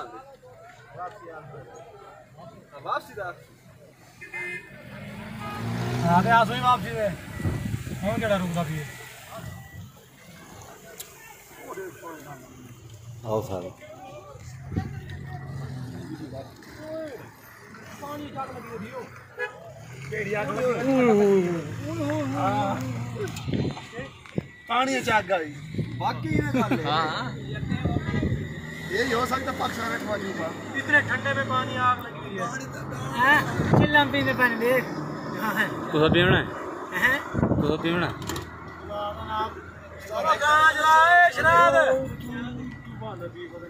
वापसी दा हां ते आसो ही वापसी दे हुन केड़ा रुकदा पी आओ सारे पानी चाट लगी दियो केड़ी आग पानी चाग गई बाकी ने कर ले हां यही हो सकता पाकिस्तान में पानी का इतने ठंडे में पानी आग लगी हुई है हैं चिल्लम पीने पानी देख कुछ पीना है कुछ पीना जनाब शराब